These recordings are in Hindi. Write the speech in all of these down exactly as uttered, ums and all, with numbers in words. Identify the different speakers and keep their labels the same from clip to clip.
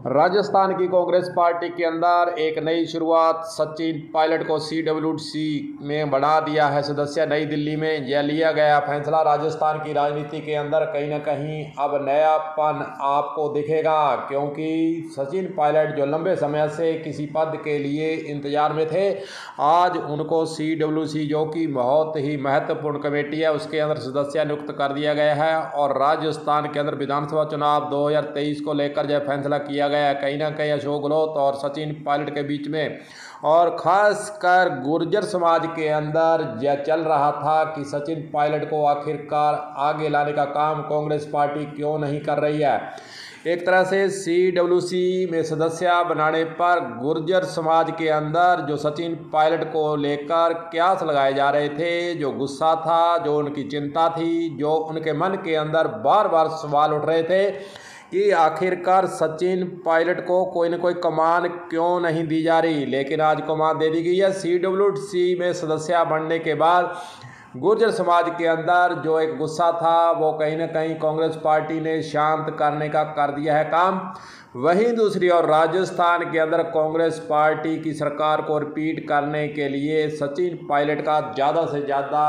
Speaker 1: राजस्थान की कांग्रेस पार्टी के अंदर एक नई शुरुआत। सचिन पायलट को सी डब्ल्यू सी में बना दिया है सदस्य। नई दिल्ली में यह लिया गया फैसला। राजस्थान की राजनीति के अंदर कहीं ना कहीं अब नयापन आपको दिखेगा, क्योंकि सचिन पायलट जो लंबे समय से किसी पद के लिए इंतजार में थे, आज उनको सी डब्ल्यू सी जो कि बहुत ही महत्वपूर्ण कमेटी है उसके अंदर सदस्य नियुक्त कर दिया गया है। और राजस्थान के अंदर विधानसभा चुनाव दो हज़ार तेईस को लेकर जो फैसला किया गया, कहीं ना कहीं अशोक गहलोत और सचिन पायलट के बीच में, और खासकर गुर्जर समाज के अंदर यह चल रहा था कि सचिन पायलट को आखिरकार आगे लाने का काम कांग्रेस पार्टी क्यों नहीं कर रही है। एक तरह से सी डब्ल्यू सी में सदस्य बनाने पर गुर्जर समाज के अंदर जो सचिन पायलट को लेकर कयास लगाए जा रहे थे, जो गुस्सा था, जो उनकी चिंता थी, जो उनके मन के अंदर बार बार सवाल उठ रहे थे कि आखिरकार सचिन पायलट को कोई न कोई कमान क्यों नहीं दी जा रही, लेकिन आज कमान दे दी गई है। सी डब्ल्यू सी में सदस्य बनने के बाद गुर्जर समाज के अंदर जो एक गुस्सा था वो कहीं ना कहीं कांग्रेस पार्टी ने शांत करने का कर दिया है काम। वहीं दूसरी ओर राजस्थान के अंदर कांग्रेस पार्टी की सरकार को रिपीट करने के लिए सचिन पायलट का ज़्यादा से ज़्यादा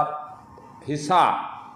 Speaker 1: हिस्सा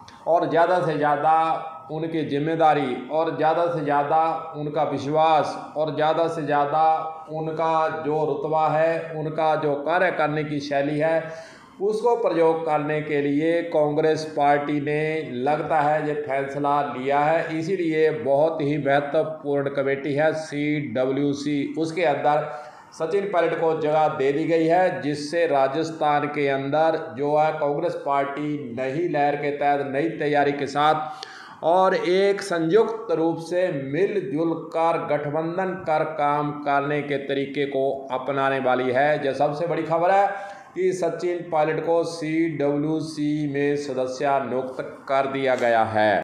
Speaker 1: और ज़्यादा से ज़्यादा उनकी जिम्मेदारी और ज़्यादा से ज़्यादा उनका विश्वास और ज़्यादा से ज़्यादा उनका जो रुतबा है, उनका जो कार्य करने की शैली है, उसको प्रयोग करने के लिए कांग्रेस पार्टी ने लगता है ये फैसला लिया है। इसीलिए बहुत ही महत्वपूर्ण कमेटी है सी डब्ल्यू सी, उसके अंदर सचिन पायलट को जगह दे दी गई है, जिससे राजस्थान के अंदर जो है कांग्रेस पार्टी नई लहर के तहत नई तैयारी के साथ और एक संयुक्त रूप से मिलजुल कर गठबंधन कर काम करने के तरीके को अपनाने वाली है। जो सबसे बड़ी खबर है कि सचिन पायलट को सी डब्ल्यू सी में सदस्य नियुक्त कर दिया गया है।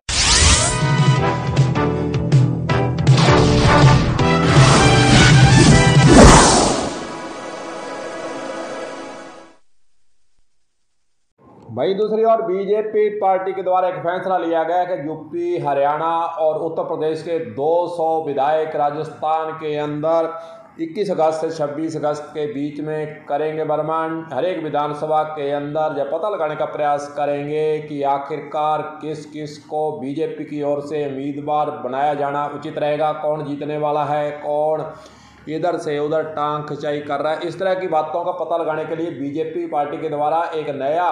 Speaker 1: वहीं दूसरी ओर बीजेपी पार्टी के द्वारा एक फैसला लिया गया कि यूपी, हरियाणा और उत्तर प्रदेश के दो सौ विधायक राजस्थान के अंदर इक्कीस अगस्त से छब्बीस अगस्त के बीच में करेंगे भ्रमण। हर एक विधानसभा के अंदर यह पता लगाने का प्रयास करेंगे कि आखिरकार किस किस को बीजेपी की ओर से उम्मीदवार बनाया जाना उचित रहेगा, कौन जीतने वाला है, कौन इधर से उधर टांग खिंचाई कर रहा है। इस तरह की बातों का पता लगाने के लिए बीजेपी पार्टी के द्वारा एक नया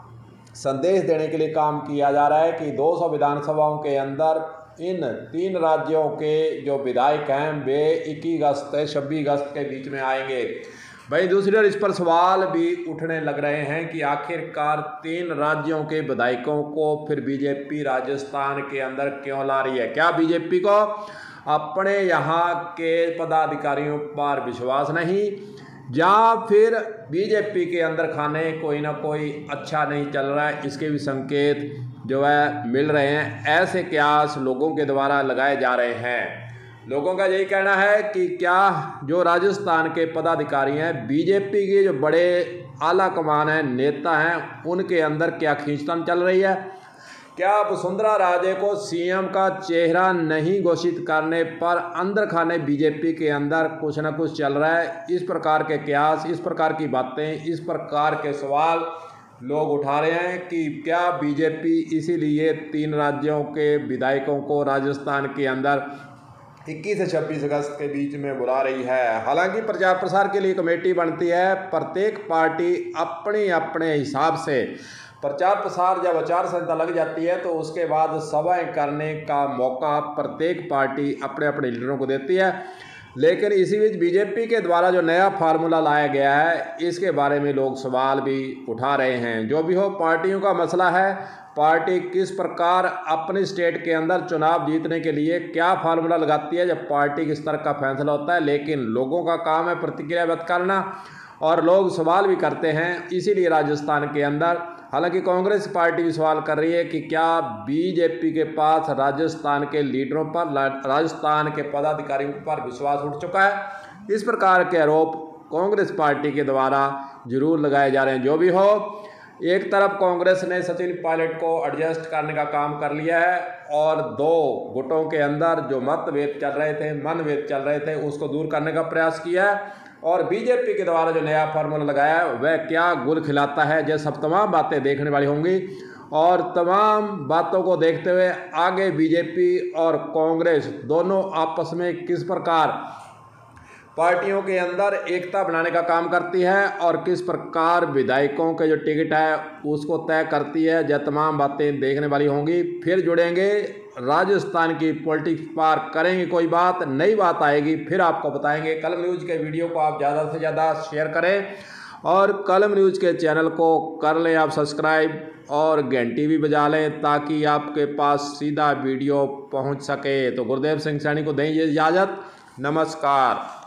Speaker 1: संदेश देने के लिए काम किया जा रहा है कि दो सौ विधानसभाओं के अंदर इन तीन राज्यों के जो विधायक हैं वे इक्कीस अगस्त से छब्बीस अगस्त के बीच में आएंगे। भाई दूसरी ओर इस पर सवाल भी उठने लग रहे हैं कि आखिरकार तीन राज्यों के विधायकों को फिर बीजेपी राजस्थान के अंदर क्यों ला रही है। क्या बीजेपी को अपने यहाँ के पदाधिकारियों पर विश्वास नहीं, या फिर बीजेपी के अंदर खाने कोई ना कोई अच्छा नहीं चल रहा है, इसके भी संकेत जो है मिल रहे हैं। ऐसे कयास लोगों के द्वारा लगाए जा रहे हैं। लोगों का यही कहना है कि क्या जो राजस्थान के पदाधिकारी हैं, बीजेपी के जो बड़े आला कमान हैं, नेता हैं, उनके अंदर क्या खींचतान चल रही है। क्या वसुंधरा राजे को सीएम का चेहरा नहीं घोषित करने पर अंदर खाने बीजेपी के अंदर कुछ ना कुछ चल रहा है। इस प्रकार के कयास, इस प्रकार की बातें, इस प्रकार के सवाल लोग उठा रहे हैं कि क्या बीजेपी इसीलिए तीन राज्यों के विधायकों को राजस्थान के अंदर इक्कीस से छब्बीस अगस्त के बीच में बुला रही है। हालांकि प्रचार प्रसार के लिए कमेटी बनती है, प्रत्येक पार्टी अपने अपने हिसाब से प्रचार प्रसार जब आचार संहिता लग जाती है तो उसके बाद सभाएं करने का मौका प्रत्येक पार्टी अपने अपने लीडरों को देती है। लेकिन इसी बीच बीजेपी के द्वारा जो नया फार्मूला लाया गया है, इसके बारे में लोग सवाल भी उठा रहे हैं। जो भी हो, पार्टियों का मसला है, पार्टी किस प्रकार अपने स्टेट के अंदर चुनाव जीतने के लिए क्या फार्मूला लगाती है, जब पार्टी किस तरह का फैसला होता है। लेकिन लोगों का काम है प्रतिक्रिया व्यक्त करना, और लोग सवाल भी करते हैं। इसीलिए राजस्थान के अंदर हालांकि कांग्रेस पार्टी भी सवाल कर रही है कि क्या बीजेपी के पास राजस्थान के लीडरों पर, राजस्थान के पदाधिकारियों पर विश्वास उठ चुका है। इस प्रकार के आरोप कांग्रेस पार्टी के द्वारा जरूर लगाए जा रहे हैं। जो भी हो, एक तरफ कांग्रेस ने सचिन पायलट को एडजस्ट करने का काम कर लिया है और दो गुटों के अंदर जो मतभेद चल रहे थे, मनभेद चल रहे थे, उसको दूर करने का प्रयास किया है। और बीजेपी के द्वारा जो नया फार्मूला लगाया है वह क्या गुल खिलाता है, ये सब तमाम बातें देखने वाली होंगी। और तमाम बातों को देखते हुए आगे बीजेपी और कांग्रेस दोनों आपस में किस प्रकार पार्टियों के अंदर एकता बनाने का काम करती है और किस प्रकार विधायकों के जो टिकट है उसको तय करती है, यह तमाम बातें देखने वाली होंगी। फिर जुड़ेंगे राजस्थान की पॉलिटिक्स पर, करेंगे कोई बात, नई बात आएगी फिर आपको बताएंगे। कलम न्यूज़ के वीडियो को आप ज़्यादा से ज़्यादा शेयर करें और कलम न्यूज़ के चैनल को कर लें आप सब्सक्राइब और घंटी भी बजा लें ताकि आपके पास सीधा वीडियो पहुंच सके। तो गुरदेव सिंह सैनी को दें इजाज़त, नमस्कार।